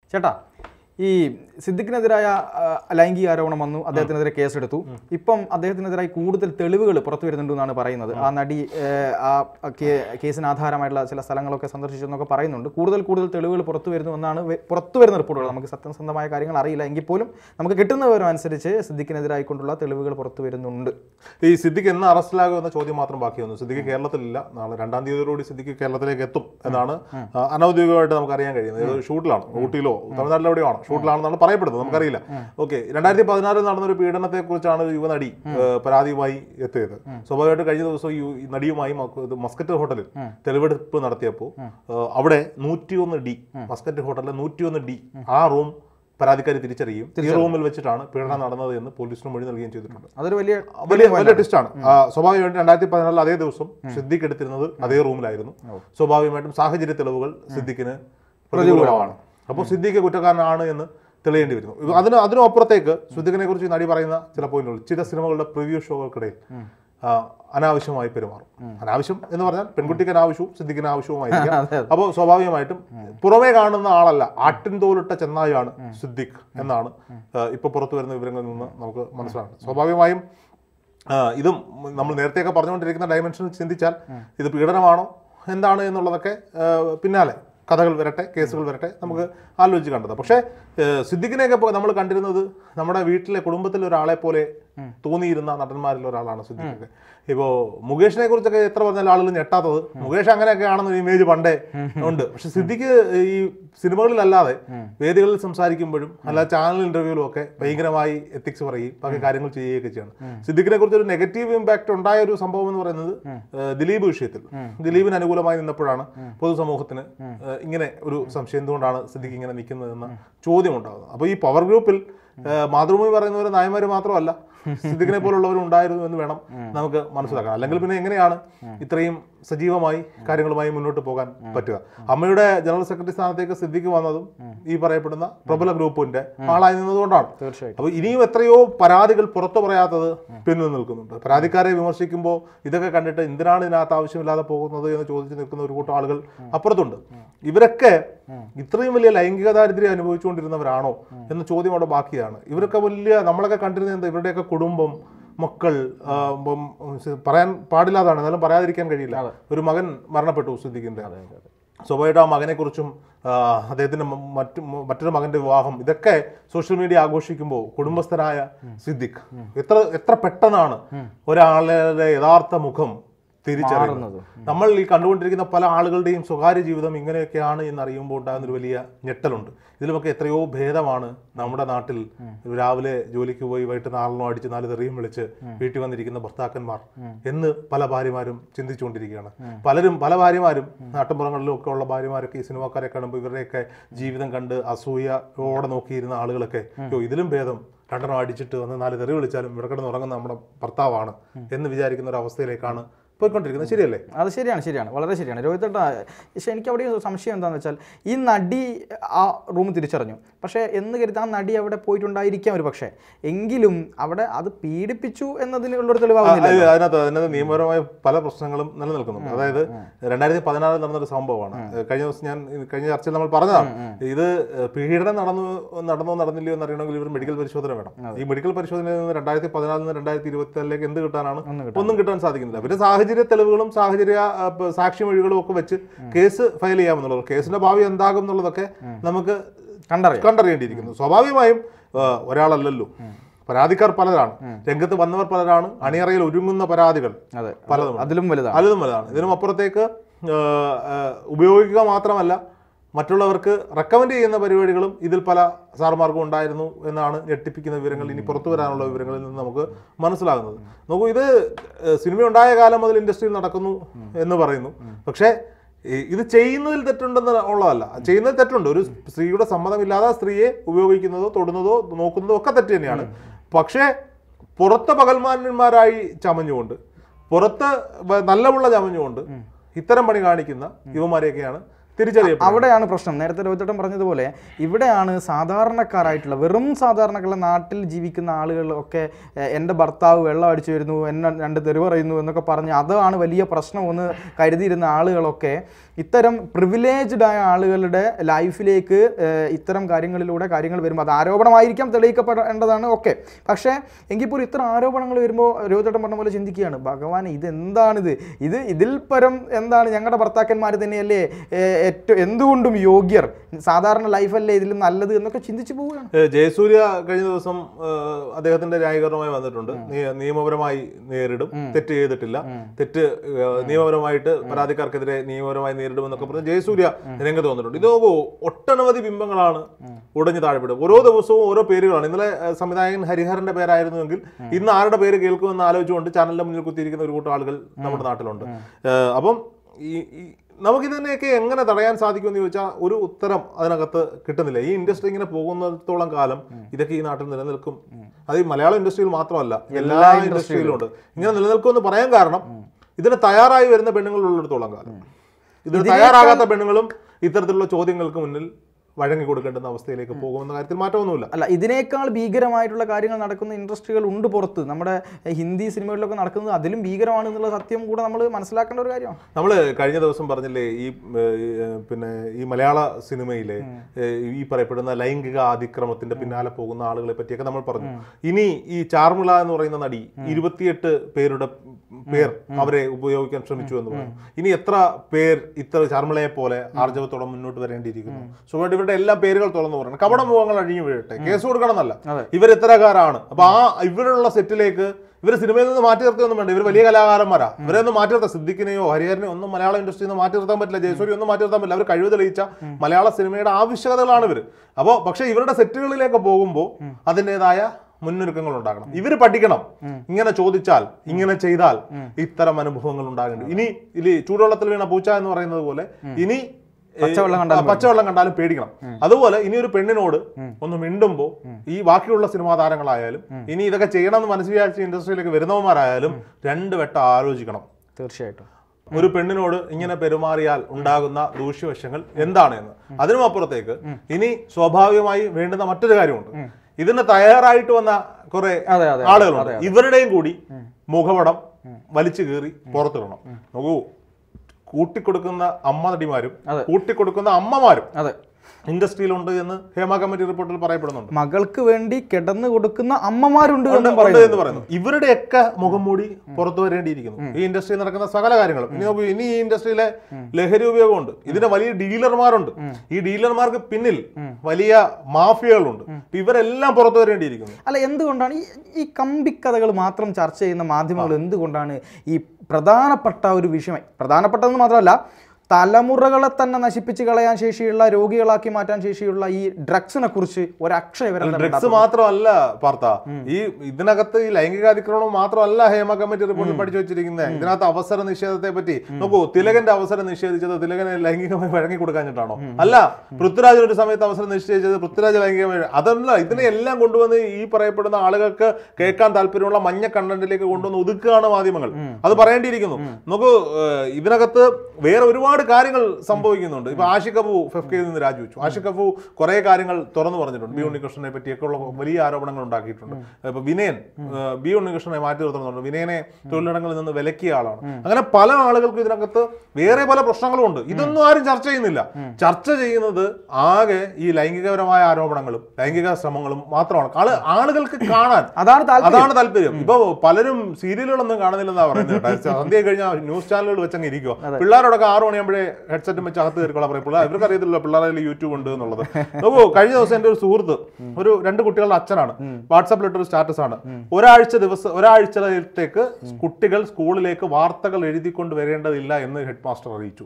ചേട്ടാ, ഈ സിദ്ദിഖിനെതിരായ ലൈംഗിക ആരോപണം വന്നു, അദ്ദേഹത്തിനെതിരെ കേസെടുത്തു. ഇപ്പം അദ്ദേഹത്തിനെതിരായി കൂടുതൽ തെളിവുകൾ പുറത്തു വരുന്നുണ്ടെന്നാണ് പറയുന്നത്. ആ നടി ആ കേസിന് ആധാരമായിട്ടുള്ള ചില സ്ഥലങ്ങളൊക്കെ സന്ദർശിച്ചെന്നൊക്കെ പറയുന്നുണ്ട്. കൂടുതൽ തെളിവുകൾ പുറത്തു വരുന്നുവെന്നാണ് പുറത്തു വരുന്ന റിപ്പോർട്ടുകൾ. നമുക്ക് സത്യസന്ധമായ കാര്യങ്ങൾ അറിയില്ല, എങ്കിൽ പോലും നമുക്ക് കിട്ടുന്ന വിവരം അനുസരിച്ച് സിദ്ദിഖിനെതിരായിക്കൊണ്ടുള്ള തെളിവുകൾ പുറത്തു വരുന്നുണ്ട്. ഈ സിദ്ദിഖ് എന്ന് അറസ്റ്റിലാകുമെന്ന ചോദ്യം മാത്രം ബാക്കി വന്നു. സിദ്ദിഖ് കേരളത്തിലില്ല. നാളെ 2-ാം തീയതിയോടുകൂടി സിദ്ദിഖ് കേരളത്തിലേക്ക് എത്തും എന്നാണ് അനൗദ്യോഗികമായിട്ട് നമുക്ക് അറിയാൻ കഴിയുന്നത്. ഷൂട്ടിലാണ്, ഊട്ടിയിലോ തമിഴ്നാട്ടിലോ എവിടെയാണ് ഷൂട്ടിലാണെന്നാണ് പറയപ്പെടുന്നത്, നമുക്കറിയില്ല. ഓക്കെ, 2016 നടന്നൊരു പീഡനത്തെ കുറിച്ചാണ് യുവനടി പരാതിയുമായി എത്തിയത്. സ്വാഭാവികമായിട്ട് കഴിഞ്ഞ ദിവസം ഈ നടിയുമായി മസ്കറ്റ് ഹോട്ടലിൽ തെളിവെടുപ്പ് നടത്തിയപ്പോൾ അവിടെ 101D, മസ്കറ്റ് ഹോട്ടലിലെ 101D ആ റൂം പരാതിക്കാരി തിരിച്ചറിയും. ഈ റൂമിൽ വെച്ചിട്ടാണ് പീഡനം നടന്നത് എന്ന് പോലീസിന് മൊഴി നൽകുകയും ചെയ്തിട്ടുണ്ട്. അതൊരു വലിയ ടെസ്റ്റാണ്. സ്വാഭാവികമായിട്ടും 2014 അതേ ദിവസം സിദ്ദിഖ് എടുത്തിരുന്നത് അതേ റൂമിലായിരുന്നു. സ്വാഭാവികമായിട്ടും സാഹചര്യ തെളിവുകൾ സിദ്ദിഖിന് പ്രതികൂലമാണ്. അപ്പോൾ സിദ്ദിഖ് കുറ്റക്കാരനാണ് എന്ന് തെളിയേണ്ടി വരുന്നു. അതിനും അപ്പുറത്തേക്ക് സിദ്ദിഖിനെ കുറിച്ച് നടി പറയുന്ന ചില പോയിന്റുകൾ ചില സിനിമകളുടെ പ്രിവ്യൂ ഷോകൾക്കിടയിൽ അനാവശ്യമായി പെരുമാറും. അനാവശ്യം എന്ന് പറഞ്ഞാൽ പെൺകുട്ടിക്ക് അനാവശ്യവും സിദ്ദിഖിന് ആവശ്യവുമായിരിക്കും. അപ്പോൾ സ്വാഭാവികമായിട്ടും പുറമേ കാണുന്ന ആളല്ല, ആട്ടിൻ തോലിട്ട ചെന്നായാണ് സിദ്ദിഖ് എന്നാണ് ഇപ്പൊ പുറത്തു വരുന്ന വിവരങ്ങളിൽ നിന്ന് നമുക്ക് മനസ്സിലാകുന്നത്. സ്വാഭാവികമായും ഇതും നമ്മൾ നേരത്തെയൊക്കെ പറഞ്ഞുകൊണ്ടിരിക്കുന്ന ഡയമെൻഷനിൽ ചിന്തിച്ചാൽ ഇത് പീഡനമാണോ എന്താണ് എന്നുള്ളതൊക്കെ പിന്നാലെ കഥകൾ വരട്ടെ, കേസുകൾ വരട്ടെ, നമുക്ക് ആലോചിച്ച് കണ്ടത്. പക്ഷേ സിദ്ദിഖിനെയൊക്കെ നമ്മൾ കണ്ടിരുന്നത് നമ്മുടെ വീട്ടിലെ കുടുംബത്തിലെ ഒരാളെ പോലെ തോന്നിയിരുന്ന നടന്മാരിൽ ഒരാളാണ് സിദ്ദിഖൊക്കെ. ഇപ്പോൾ മുകേഷിനെ കുറിച്ചൊക്കെ എത്ര പറഞ്ഞാലും ആളുകൾ ഞെട്ടാത്തത് മുകേഷ് അങ്ങനെയൊക്കെ ആണെന്നൊരു ഇമേജ് പണ്ടേ ഉണ്ട്. പക്ഷെ സിദ്ദിഖ് ഈ സിനിമകളിലല്ലാതെ വേദികളിൽ സംസാരിക്കുമ്പോഴും അല്ലാതെ ചാനൽ ഇന്റർവ്യൂവിലും ഒക്കെ ഭയങ്കരമായി എത്തിക്സ് പറയുകയും ബാക്കി കാര്യങ്ങൾ ചെയ്യുകയൊക്കെ ചെയ്യണം. സിദ്ദിഖിനെ കുറിച്ച് ഒരു നെഗറ്റീവ് ഇമ്പാക്ട് ഉണ്ടായ ഒരു സംഭവം എന്ന് പറയുന്നത് ദിലീപ് വിഷയത്തിൽ ദിലീപിന് അനുകൂലമായി നിന്നപ്പോഴാണ് പൊതുസമൂഹത്തിന് ഇങ്ങനെ ഒരു സംശയം എന്തുകൊണ്ടാണ് സിദ്ദിഖ് ഇങ്ങനെ നിൽക്കുന്നതെന്ന ചോദ്യം ഉണ്ടാകുന്നത്. അപ്പോൾ ഈ പവർ ഗ്രൂപ്പിൽ മാതൃഭൂമി പറയുന്നവർ നായന്മാർ മാത്രമല്ല, സിദ്ദിഖിനെ പോലുള്ളവരും ഉണ്ടായിരുന്നു എന്ന് വേണം നമുക്ക് മനസ്സിലാക്കാൻ. അല്ലെങ്കിൽ പിന്നെ എങ്ങനെയാണ് ഇത്രയും സജീവമായി കാര്യങ്ങളുമായി മുന്നോട്ട് പോകാൻ പറ്റുക? അമ്മയുടെ ജനറൽ സെക്രട്ടറി സ്ഥാനത്തേക്ക് സിദ്ദിഖ് വന്നതും ഈ പറയപ്പെടുന്ന പ്രബല ഗ്രൂപ്പിന്റെ ആളായി നിന്നതുകൊണ്ടാണ്. അപ്പോൾ ഇനിയും എത്രയോ പരാതികൾ പുറത്തു പറയാത്തത് പിന്നിൽ നിൽക്കുന്നുണ്ട്. പരാതിക്കാരെ വിമർശിക്കുമ്പോൾ ഇതൊക്കെ കണ്ടിട്ട് എന്തിനാണ് ഇതിനകത്ത് ആവശ്യമില്ലാതെ പോകുന്നത് എന്ന് ചോദിച്ചു നിൽക്കുന്ന ഒരു കൂട്ടം ആളുകൾ അപ്പുറത്തുണ്ട്. ഇവരൊക്കെ ഇത്രയും വലിയ ലൈംഗിക ദാരിദ്ര്യം അനുഭവിച്ചുകൊണ്ടിരുന്നവരാണോ എന്ന ചോദ്യം അവിടെ ബാക്കിയാണ്. ഇവരൊക്കെ വലിയ നമ്മളൊക്കെ കണ്ടിരുന്നത് ഇവരുടെയൊക്കെ കുടുംബം, മക്കൾ, പറയാൻ പാടില്ലാതാണ്, എന്നാലും പറയാതിരിക്കാൻ കഴിയില്ല. ഒരു മകൻ മരണപ്പെട്ടു സിദ്ദിഖിന്റെ. സ്വാഭാവികമായിട്ട് ആ മകനെക്കുറിച്ചും അദ്ദേഹത്തിന്റെ മറ്റൊരു മകന്റെ വിവാഹം, ഇതൊക്കെ സോഷ്യൽ മീഡിയ ആഘോഷിക്കുമ്പോൾ കുടുംബസ്ഥനായ സിദ്ദിഖ് എത്ര പെട്ടെന്നാണ് ഒരാളുടെ യഥാർത്ഥ മുഖം തിരിച്ചറിയുന്നത്. നമ്മൾ ഈ കണ്ടുകൊണ്ടിരിക്കുന്ന പല ആളുകളുടെയും സ്വകാര്യ ജീവിതം ഇങ്ങനെയൊക്കെയാണ് എന്നറിയുമ്പോൾ ഉണ്ടാകുന്നൊരു വലിയ ഞെട്ടലുണ്ട്. ഇതിലുമൊക്കെ എത്രയോ ഭേദമാണ് നമ്മുടെ നാട്ടിൽ രാവിലെ ജോലിക്ക് പോയി വൈകിട്ട് 4 അടിച്ച് 4 തെറിയും വിളിച്ച് വീട്ടിൽ വന്നിരിക്കുന്ന ഭർത്താക്കന്മാർ എന്ന് പല ഭാര്യമാരും ചിന്തിച്ചുകൊണ്ടിരിക്കുകയാണ്. പല ഭാര്യമാരും നാട്ടിൻപുറങ്ങളിലും ഒക്കെ ഉള്ള ഭാര്യമാരൊക്കെ ഈ സിനിമാക്കാരെ കാണുമ്പോൾ ഇവരുടെയൊക്കെ ജീവിതം കണ്ട് അസൂയയോടെ നോക്കിയിരുന്ന ആളുകളൊക്കെ ഇതിലും ഭേദം 2 അടിച്ചിട്ട് വന്ന് 4 തെറി വിളിച്ചാലും ഇവിടെ കിടന്ന് ഉറങ്ങുന്ന നമ്മുടെ ഭർത്താവാണ് എന്ന് വിചാരിക്കുന്ന ഒരു അവസ്ഥയിലേക്കാണ് പോയിക്കൊണ്ടിരിക്കുന്നത്. ശരിയല്ലേ? അത് ശരിയാണ്, വളരെ ശരിയാണ് രോഹിത്തേട്ടാ. പക്ഷേ എനിക്ക് അവിടെ സംശയം എന്താണെന്ന് വെച്ചാൽ ഈ നടി ആ റൂം തിരിച്ചറിഞ്ഞു, പക്ഷേ എന്ന് കരുതി ആ നടി അവിടെ പോയിട്ടുണ്ടായിരിക്കാം ഒരു പക്ഷേ, എങ്കിലും അവിടെ അത് പീഡിപ്പിച്ചു എന്നതിനുള്ളൊരു തെളിവാകുന്നില്ല. അതിനകത്ത് നിയമപരമായ പല പ്രശ്നങ്ങളും നിലനിൽക്കുന്നുണ്ട്. അതായത് 2016 നടന്നൊരു സംഭവമാണ്. കഴിഞ്ഞ ദിവസം ഞാൻ കഴിഞ്ഞ ചർച്ചയിൽ നമ്മൾ പറഞ്ഞതാണ്, ഇത് പീഡനം നടന്നില്ലയോ എന്നറിയണമെങ്കിൽ ഇവർ മെഡിക്കൽ പരിശോധന വേണം. ഈ മെഡിക്കൽ പരിശോധനയിൽ നിന്ന് 2014 നിന്ന് 2024 എന്ത് കിട്ടാനാണ്? ഒന്നും കിട്ടാൻ സാധിക്കുന്നില്ല. പിന്നെ സാഹചര്യ തെളിവുകളും സാക്ഷിമൊഴികളും ഒക്കെ വെച്ച് കേസ് ഫയൽ ചെയ്യാമെന്നുള്ളത്, കേസിന്റെ ഭാവി എന്താകും എന്നുള്ളതൊക്കെ നമുക്ക് കണ്ടറിയേണ്ടിയിരിക്കുന്നു. സ്വാഭാവികമായും ഒരാളല്ലല്ലോ, പരാതിക്കാർ പലരാണ്, രംഗത്ത് വന്നവർ പലരാണ്, അണിയറയിൽ ഒരുങ്ങുന്ന പരാതികൾ പലതും അതിലും വലുതാണ്. ഇതിനും അപ്പുറത്തേക്ക് ഉപയോഗിക്കുക മാത്രമല്ല മറ്റുള്ളവർക്ക് റെക്കമെൻഡ് ചെയ്യുന്ന പരിപാടികളും ഇതിൽ പല സാർമാർക്കും ഉണ്ടായിരുന്നു എന്നാണ് ഞെട്ടിപ്പിക്കുന്ന വിവരങ്ങൾ, ഇനി പുറത്തു വരാനുള്ള വിവരങ്ങളിൽ നിന്ന് നമുക്ക് മനസ്സിലാകുന്നത്. നോക്കൂ, ഇത് സിനിമ ഉണ്ടായ കാലം മുതൽ ഇൻഡസ്ട്രിയിൽ നടക്കുന്നു എന്ന് പറയുന്നു. പക്ഷേ ഇത് ചെയ്യുന്നതിൽ തെറ്റുണ്ടെന്ന് ഉള്ളതല്ല, ചെയ്യുന്നതിൽ തെറ്റുണ്ട്. ഒരു സ്ത്രീയുടെ സമ്മതമില്ലാതെ സ്ത്രീയെ ഉപയോഗിക്കുന്നതോ തൊടുന്നതോ നോക്കുന്നതോ ഒക്കെ തെറ്റ് തന്നെയാണ്. പക്ഷേ പുറത്ത് പകൽമാന്യന്മാരായി ചമഞ്ഞുകൊണ്ട്, പുറത്ത് നല്ലമുള്ള ചമഞ്ഞുകൊണ്ട് ഇത്തരം പണി കാണിക്കുന്ന യുവമാരെയൊക്കെയാണ് തിരിച്ചറിയപ്പെടും. അവിടെയാണ് പ്രശ്നം. നേരത്തെ രോഹിതേട്ടൻ പറഞ്ഞതുപോലെ ഇവിടെയാണ് സാധാരണക്കാരായിട്ടുള്ള വെറും സാധാരണക്കാരുടെ നാട്ടിൽ ജീവിക്കുന്ന ആളുകളൊക്കെ എൻ്റെ ഭർത്താവ് വെള്ളം അടിച്ചു വരുന്നു, എന്നെ 2 തെറി പറയുന്നു എന്നൊക്കെ പറഞ്ഞ് അതാണ് വലിയ പ്രശ്നമെന്ന് കരുതിയിരുന്ന ആളുകളൊക്കെ ഇത്തരം പ്രിവിലേജ്ഡ് ആയ ആളുകളുടെ ലൈഫിലേക്ക് ഇത്തരം കാര്യങ്ങളിലൂടെ കാര്യങ്ങൾ വരുമ്പോൾ അത് ആരോപണമായിരിക്കാം, തെളിയിക്കപ്പെടേണ്ടതാണ്, ഓക്കെ. പക്ഷേ എങ്കിൽ പോലും ഇത്തരം ആരോപണങ്ങൾ വരുമ്പോൾ രോഹിതേട്ടൻ പറഞ്ഞ പോലെ ചിന്തിക്കുകയാണ്, ഭഗവാൻ ഇതെന്താണിത്, ഇതിൽ പരം എന്താണ്, ഞങ്ങളുടെ ഭർത്താക്കന്മാർ തന്നെയല്ലേ എന്തുകൊണ്ടും യോഗ്യർ, സാധാരണ ലൈഫല്ലേ ഇതിലും നല്ലത് എന്നൊക്കെ ചിന്തിച്ചു പോവുകയാണ്. ജയസൂര്യ കഴിഞ്ഞ ദിവസം അദ്ദേഹത്തിന്റെ ന്യായീകരണമായി വന്നിട്ടുണ്ട്. നിയമപരമായി നേരിടും, തെറ്റ് ചെയ്തിട്ടില്ല, തെറ്റ് നിയമപരമായിട്ട് പരാതിക്കാർക്കെതിരെ നിയമപരമായി നേരിടുമെന്നൊക്കെ പറഞ്ഞ് ജയസൂര്യ രംഗത്ത് വന്നിട്ടുണ്ട്. ഇത് ഒട്ടനവധി ബിംബങ്ങളാണ് ഉടഞ്ഞു താഴെപ്പെടും. ഓരോ ദിവസവും ഓരോ പേരുകളാണ്. ഇന്നലെ സംവിധായകൻ ഹരിഹരന്റെ പേരായിരുന്നുവെങ്കിൽ ഇന്ന് ആരുടെ പേര് കേൾക്കുമെന്ന് ആലോചിച്ചുകൊണ്ട് ചാനലിന്റെ മുന്നിൽ കുത്തിയിരിക്കുന്ന ഒരു കൂട്ടം ആളുകൾ നമ്മുടെ നാട്ടിലുണ്ട്. അപ്പം നമുക്കിതിനെയൊക്കെ എങ്ങനെ തടയാൻ സാധിക്കുമെന്ന് ചോദിച്ചാൽ ഒരു ഉത്തരം അതിനകത്ത് കിട്ടുന്നില്ല. ഈ ഇൻഡസ്ട്രി ഇങ്ങനെ പോകുന്നിടത്തോളം കാലം ഇതൊക്കെ ഈ നാട്ടിൽ നിലനിൽക്കും. അത് ഈ മലയാള ഇൻഡസ്ട്രിയിൽ മാത്രമല്ല, എല്ലാ ഇൻഡസ്ട്രിയിലും ഉണ്ട്. ഇങ്ങനെ നിലനിൽക്കുമെന്ന് പറയാൻ കാരണം ഇതിന് തയ്യാറായി വരുന്ന പെണ്ണുങ്ങളുള്ളിടത്തോളം കാലം, ഇതിന് തയ്യാറാകാത്ത പെണ്ണുങ്ങളും ഇത്തരത്തിലുള്ള ചോദ്യങ്ങൾക്ക് മുന്നിൽ വഴങ്ങി കൊടുക്കേണ്ടുന്ന അവസ്ഥയിലേക്ക് പോകുമെന്ന കാര്യത്തിൽ മാറ്റമൊന്നുമില്ല. അല്ല, ഇതിനേക്കാൾ ഭീകരമായിട്ടുള്ള കാര്യങ്ങൾ നടക്കുന്ന ഇൻഡസ്ട്രികൾ ഉണ്ട് പുറത്ത്. നമ്മുടെ ഹിന്ദി സിനിമകളിലൊക്കെ നടക്കുന്നത് അതിലും ഭീകരമാണ് എന്നുള്ള സത്യം കൂടെ നമ്മൾ മനസ്സിലാക്കേണ്ട ഒരു കാര്യമാണ്. നമ്മൾ കഴിഞ്ഞ ദിവസം പറഞ്ഞില്ലേ, ഈ മലയാള സിനിമയിലെ ഈ പറയപ്പെടുന്ന ലൈംഗിക അതിക്രമത്തിന്റെ പിന്നാലെ പോകുന്ന ആളുകളെ പറ്റിയൊക്കെ നമ്മൾ പറഞ്ഞു. ഇനി ഈ ചാർമിള എന്ന് പറയുന്ന നടി 28 പേരുടെ പേർ അവരെ ഉപയോഗിക്കാൻ ശ്രമിച്ചു എന്ന് പറഞ്ഞു. ഇനി എത്ര പേർ ഇത്ര ചാർമിളയെ പോലെ ആർജവത്തോടെ മുന്നോട്ട് വരേണ്ടിയിരിക്കുന്നു? സുഖമായിട്ട് ഇവരുടെ എല്ലാ പേരുകൾ തുറന്നു പറയണം. കപടമുഖങ്ങൾ അഴിഞ്ഞു വീഴട്ടെ, കേസ് കൊടുക്കണം എന്നല്ല, ഇവർ ഇത്തരക്കാരാണ്. അപ്പൊ ഇവരുള്ള സെറ്റിലേക്ക് ഇവർ സിനിമയിൽ നിന്ന് മാറ്റി നിർത്തിയൊന്നും വേണ്ട. ഇവർ വലിയ കലാകാരന്മാരാ, ഇവരെ ഒന്നും മാറ്റി നിർത്താം. സിദ്ദിഖിനെയോ ഹരിഹരനെയോ ഒന്നും മലയാള ഇൻഡസ്ട്രിയിൽ നിന്ന് മാറ്റി നിർത്താൻ പറ്റില്ല. ജയസൂര്യ ഒന്നും മാറ്റി നിർത്താൻ പറ്റില്ല. അവർ കഴിവ് തെളിയിച്ച മലയാള സിനിമയുടെ ആവശ്യകതകളാണ് ഇവർ. അപ്പോൾ പക്ഷെ ഇവരുടെ സെറ്റുകളിലേക്ക് പോകുമ്പോൾ അതിൻ്റെതായ മുന്നൊരുക്കങ്ങൾ ഉണ്ടാകണം. ഇവര് പഠിക്കണം, ഇങ്ങനെ ചോദിച്ചാൽ, ഇങ്ങനെ ചെയ്താൽ ഇത്തരം അനുഭവങ്ങൾ ഉണ്ടാകേണ്ടത്. ഇനി ചൂടുവെള്ളത്തിൽ വീണ പൂച്ച എന്ന് പറയുന്നത് പോലെ ഇനി പച്ചവെള്ളം കണ്ടാലും പേടിക്കണം. അതുപോലെ ഇനി ഒരു പെണ്ണിനോട് ഒന്ന് മിണ്ടുമ്പോ ഈ ബാക്കിയുള്ള സിനിമാ താരങ്ങളായാലും ഇനി ഇതൊക്കെ ചെയ്യണമെന്ന് മനസ്സിൽ വിചാരിച്ച ഇൻഡസ്ട്രിയിലേക്ക് വരുന്നവന്മാരായാലും 2 വട്ടം ആലോചിക്കണം. തീർച്ചയായിട്ടും ഒരു പെണ്ണിനോട് ഇങ്ങനെ പെരുമാറിയാൽ ഉണ്ടാകുന്ന ദൂഷ്യവശങ്ങൾ എന്താണ് എന്ന്. അതിനും അപ്പുറത്തേക്ക് ഇനി സ്വാഭാവികമായി വേണ്ടുന്ന മറ്റൊരു കാര്യമുണ്ട്. ഇതിന് തയ്യാറായിട്ട് വന്ന കുറെ ആളുകളുണ്ട്. ഇവരുടെയും കൂടി മുഖപടം വലിച്ചു കീറി പുറത്തിടണം. നോക്കൂ, കൂട്ടിക്കൊടുക്കുന്ന അമ്മ നടിമാരും കൂട്ടിക്കൊടുക്കുന്ന അമ്മമാരും ഇൻഡസ്ട്രിയിലുണ്ട് എന്ന് ഹേമ കമ്മിറ്റി റിപ്പോർട്ടിൽ പറയപ്പെടുന്നുണ്ട്. മകൾക്ക് വേണ്ടി കിടന്നു കൊടുക്കുന്ന അമ്മമാരുണ്ട് എന്ന് പറയുന്നു. ഇവരുടെയൊക്കെ മുഖം മൂടി പുറത്തു വരേണ്ടിയിരിക്കുന്നു ഈ ഇൻഡസ്ട്രിയിൽ നടക്കുന്ന സകല കാര്യങ്ങളും. ഇനി ഈ ഇൻഡസ്ട്രിയിലെ ലഹരി ഉപയോഗമുണ്ട്, ഇതിന്റെ വലിയ ഡീലർമാരുണ്ട്, ഈ ഡീലർമാർക്ക് പിന്നിൽ വലിയ മാഫിയകളുണ്ട്. ഇവരെല്ലാം പുറത്തു വരേണ്ടിയിരിക്കുന്നു. അല്ല, എന്തുകൊണ്ടാണ് ഈ കമ്പിക്കഥകൾ മാത്രം ചർച്ച ചെയ്യുന്ന മാധ്യമങ്ങൾ എന്തുകൊണ്ടാണ് ഈ പ്രധാനപ്പെട്ട ഒരു വിഷയമായി, പ്രധാനപ്പെട്ടതെന്ന് മാത്രമല്ല തലമുറകളെ തന്നെ നശിപ്പിച്ച് കളയാൻ ശേഷിയുള്ള, രോഗികളാക്കി മാറ്റാൻ ശേഷിയുള്ള ഈ ഡ്രഗ്സിനെ കുറിച്ച് ഒരക്ഷരം? ഡ്രഗ്സ് മാത്രമല്ല പാർത്ത, ഇതിനകത്ത് ഈ ലൈംഗികാതിക്രമണം മാത്രമല്ല ഹേമ കമ്മിറ്റി റിപ്പോർട്ടിൽ പഠിച്ചു വെച്ചിരിക്കുന്നത്. ഇതിനകത്ത് അവസര നിഷേധത്തെ പറ്റി നോക്കൂ. തിലകന്റെ അവസരം നിഷേധിച്ചത് തിലകനെ ലൈംഗികമായി വഴങ്ങി കൊടുക്കാഞ്ഞിട്ടാണോ? അല്ല, പൃഥ്വിരാജിന് ഒരു സമയത്ത് അവസരം നിശ്ചയിച്ചത് പൃഥ്വിരാജ് ലൈംഗികമായി. അതല്ല, ഇതിനെല്ലാം കൊണ്ടുവന്ന് ഈ പറയപ്പെടുന്ന ആളുകൾക്ക് കേൾക്കാൻ താല്പര്യമുള്ള മഞ്ഞ കണ്ടന്റിലേക്ക് കൊണ്ടുവന്ന് ഒതുക്കുകയാണ് മാധ്യമങ്ങൾ. അത് പറയേണ്ടിയിരിക്കുന്നു. നോക്കൂ, ഇതിനകത്ത് വേറെ ഒരുപാട് കാര്യങ്ങൾ സംഭവിക്കുന്നുണ്ട്. ഇപ്പൊ ആഷിഖ് കപൂർ ഫെഫ്കയിൽ നിന്ന് രാജിവെച്ചു. ആഷിഖ് കപൂർ കുറെ കാര്യങ്ങൾ തുറന്നു പറഞ്ഞിട്ടുണ്ട്. ബി ഉണ്ണികൃഷ്ണനെ പറ്റിയൊക്കെ ഉള്ള വലിയ ആരോപണങ്ങൾ ഉണ്ടാക്കിയിട്ടുണ്ട്. ഇപ്പൊ വിനയൻ ബി ഉണ്ണികൃഷ്ണനെ മാറ്റി നിർത്തുന്നുണ്ട്. വിനയനെ തൊഴിലിടങ്ങളിൽ നിന്ന് വിലക്കിയ ആളാണ്. അങ്ങനെ പല ആളുകൾക്കും ഇതിനകത്ത് വേറെ പല പ്രശ്നങ്ങളും ഉണ്ട്. ഇതൊന്നും ആരും ചർച്ച ചെയ്യുന്നില്ല. ചർച്ച ചെയ്യുന്നത് ആകെ ഈ ലൈംഗികപരമായ ആരോപണങ്ങളും ലൈംഗിക ശ്രമങ്ങളും മാത്രമാണ്. ആളുകൾക്ക് കാണാൻ അതാണ് താല്പര്യം. ഇപ്പൊ പലരും സീരിയലുകളൊന്നും കാണുന്നില്ലെന്നാ പറയുന്നത്. സന്ധ്യ കഴിഞ്ഞാൽ ന്യൂസ് ചാനലുകൾ വെച്ചങ്ങ് ഇരിക്കുക. പിള്ളേരോടൊക്കെ 6 മണിയാകുമ്പോഴേ ഹെഡ്സെറ്റും വെച്ച് അകത്ത് കയറിക്കൊള്ളാൻ പറയും. ഇവർക്ക് അറിയത്തില്ല പിള്ളേരെ യൂട്യൂബ് ഉണ്ട് എന്നുള്ളത്. നോക്കൂ, കഴിഞ്ഞ ദിവസം എൻ്റെ ഒരു സുഹൃത്ത്, ഒരു 2 കുട്ടികളുടെ അച്ഛനാണ്, വാട്സാപ്പിലിട്ടൊരു സ്റ്റാറ്റസ് ആണ്. ഒരാഴ്ചത്തേക്ക് കുട്ടികൾ സ്കൂളിലേക്ക് വാർത്തകൾ എഴുതിക്കൊണ്ട് വരേണ്ടതില്ല എന്ന് ഹെഡ് മാസ്റ്റർ അറിയിച്ചു.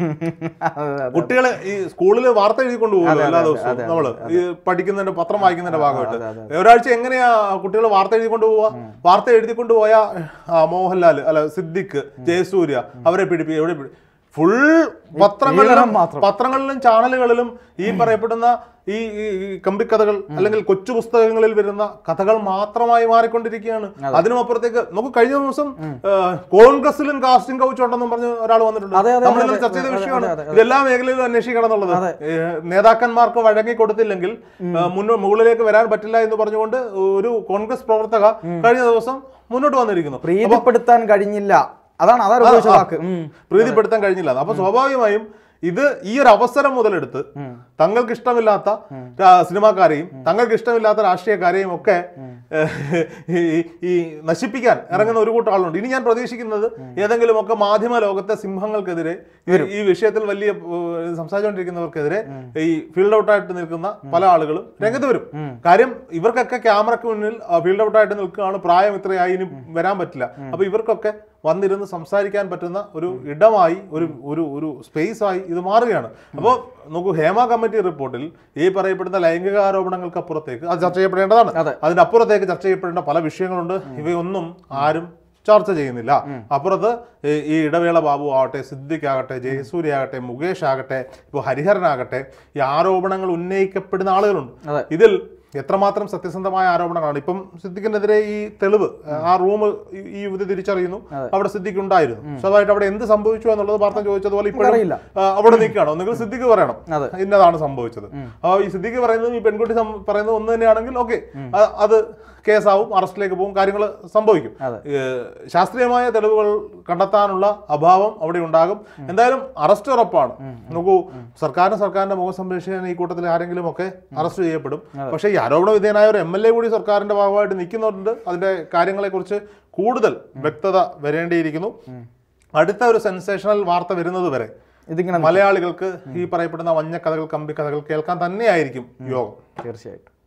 കുട്ടികളെ ഈ സ്കൂളിൽ വാർത്ത എഴുതിക്കൊണ്ട് പോകുമല്ലോ എല്ലാ ദിവസവും നമ്മള് ഈ പഠിക്കുന്നതിന്റെ പത്രം വായിക്കുന്നതിന്റെ ഭാഗമായിട്ട്. ഒരാഴ്ച എങ്ങനെയാ കുട്ടികൾ വാർത്ത എഴുതിക്കൊണ്ട് പോവാ? വാർത്ത എഴുതിക്കൊണ്ട് പോയ മോഹൻലാൽ, അല്ല സിദ്ദിഖ്, ജയസൂര്യ അവരെ എവിടെ ഫുൾ പത്രങ്ങളിലും ചാനലുകളിലും ഈ പറയപ്പെടുന്ന ഈ കമ്പിക്കഥകൾ അല്ലെങ്കിൽ കൊച്ചു പുസ്തകങ്ങളിൽ വരുന്ന കഥകൾ മാത്രമായി മാറിക്കൊണ്ടിരിക്കുകയാണ്. അതിനുമപ്പുറത്തേക്ക് നമുക്ക് കഴിഞ്ഞ ദിവസം കോൺഗ്രസിലും കാസ്റ്റിംഗ് കൗച്ച് ഉണ്ടെന്നും പറഞ്ഞ് ഒരാൾ വന്നിട്ടുണ്ട്. നമ്മളിന്ന് ചർച്ച ചെയ്ത വിഷയമാണ്. ഇതെല്ലാ മേഖലയിലും അന്വേഷിക്കണം എന്നുള്ളത്. നേതാക്കന്മാർക്ക് വഴങ്ങി കൊടുത്തില്ലെങ്കിൽ മുകളിലേക്ക് വരാൻ പറ്റില്ല എന്ന് പറഞ്ഞുകൊണ്ട് ഒരു കോൺഗ്രസ് പ്രവർത്തക കഴിഞ്ഞ ദിവസം മുന്നോട്ട് വന്നിരിക്കുന്നു. പ്രീതിപ്പെടുത്താൻ കഴിഞ്ഞില്ല, പ്രീതിപ്പെടുത്താൻ കഴിഞ്ഞില്ല. അപ്പൊ സ്വാഭാവികമായും ഇത് ഈ ഒരു അവസരം മുതലെടുത്ത് തങ്ങൾക്ക് ഇഷ്ടമില്ലാത്ത സിനിമാക്കാരെയും തങ്ങൾക്ക് ഇഷ്ടമില്ലാത്ത രാഷ്ട്രീയക്കാരെയും ഒക്കെ ഈ നശിപ്പിക്കാൻ ഇറങ്ങുന്ന ഒരു കൂട്ടം ആളുണ്ട്. ഇനി ഞാൻ പ്രതീക്ഷിക്കുന്നത് ഏതെങ്കിലുമൊക്കെ മാധ്യമ ലോകത്തെ സിംഹങ്ങൾക്കെതിരെ ഈ വിഷയത്തിൽ വലിയ സംസാരിച്ചുകൊണ്ടിരിക്കുന്നവർക്കെതിരെ ഈ ഫീൽഡ് ഔട്ടായിട്ട് നിൽക്കുന്ന പല ആളുകളും രംഗത്ത് വരും. കാര്യം ഇവർക്കൊക്കെ ക്യാമറയ്ക്ക് മുന്നിൽ ഫീൽഡ് ഔട്ടായിട്ട് നിൽക്കുകയാണ്, പ്രായം ഇത്രയായി, ഇനി വരാൻ പറ്റില്ല. അപ്പൊ ഇവർക്കൊക്കെ വന്നിരുന്ന് സംസാരിക്കാൻ പറ്റുന്ന ഒരു ഇടമായി ഒരു സ്പേസ് ആയി ഇത് മാറുകയാണ്. അപ്പോൾ നോക്കൂ, ഹേമ കമ്മിറ്റി റിപ്പോർട്ടിൽ ഈ പറയപ്പെടുന്ന ലൈംഗിക ആരോപണങ്ങൾക്ക് അപ്പുറത്തേക്ക് അത് ചർച്ച ചെയ്യപ്പെടേണ്ടതാണ്. അതിന്റെ അപ്പുറത്തേക്ക് ചർച്ച ചെയ്യപ്പെടേണ്ട പല വിഷയങ്ങളുണ്ട്. ഇവയൊന്നും ആരും ചർച്ച ചെയ്യുന്നില്ല. അപ്പുറത്ത് ഈ ഇടവേള ബാബു ആവട്ടെ, സിദ്ദിഖ് ആകട്ടെ, ജയസൂര്യ ആകട്ടെ, മുകേഷ് ആകട്ടെ, ഇപ്പോൾ ഹരിഹരനാകട്ടെ, ഈ ആരോപണങ്ങൾ ഉന്നയിക്കപ്പെടുന്ന ആളുകളുണ്ട്. ഇതിൽ എത്രമാത്രം സത്യസന്ധമായ ആരോപണങ്ങളാണ്. ഇപ്പം സിദ്ദിഖിനെതിരെ ഈ തെളിവ്, ആ റൂം ഈ യുവതി തിരിച്ചറിയുന്നു, അവിടെ സിദ്ദിഖ് ഉണ്ടായിരുന്നു. സ്വാഭാവികമായിട്ട് അവിടെ എന്ത് സംഭവിച്ചു എന്നുള്ളത് വാർത്ത ചോദിച്ചതുപോലെ ഇപ്പോഴും അവിടെ നിൽക്കുകയാണ്. ഒന്നുകിൽ സിദ്ദിഖ് പറയണം ഇന്നതാണ് സംഭവിച്ചത്. ഈ സിദ്ദിഖ് പറയുന്നതും ഈ പെൺകുട്ടി പറയുന്നത് ഒന്ന് തന്നെയാണെങ്കിൽ ഓക്കെ, അത് കേസാവും, അറസ്റ്റിലേക്ക് പോകും, കാര്യങ്ങൾ സംഭവിക്കും. ശാസ്ത്രീയമായ തെളിവുകൾ കണ്ടെത്താനുള്ള അഭാവം അവിടെ ഉണ്ടാകും. എന്തായാലും അറസ്റ്റ് ഉറപ്പാണ്. നോക്കൂ, സർക്കാരിന്റെ മുഖം സംരക്ഷിക്കാൻ ഈ കൂട്ടത്തിൽ ആരെങ്കിലും ഒക്കെ അറസ്റ്റ് ചെയ്യപ്പെടും. പക്ഷേ ഈ ആരോപണ വിധേയനായ ഒരു MLA കൂടി സർക്കാരിന്റെ ഭാഗമായിട്ട് നിൽക്കുന്നുണ്ട്. അതിന്റെ കാര്യങ്ങളെക്കുറിച്ച് കൂടുതൽ വ്യക്തത വരേണ്ടിയിരിക്കുന്നു. അടുത്ത ഒരു സെൻസേഷണൽ വാർത്ത വരുന്നത് വരെ മലയാളികൾക്ക് ഈ പറയപ്പെടുന്ന വഞ്ഞക്കഥകൾ, കമ്പിക്കഥകൾ കേൾക്കാൻ തന്നെയായിരിക്കും യോഗം. തീർച്ചയായിട്ടും.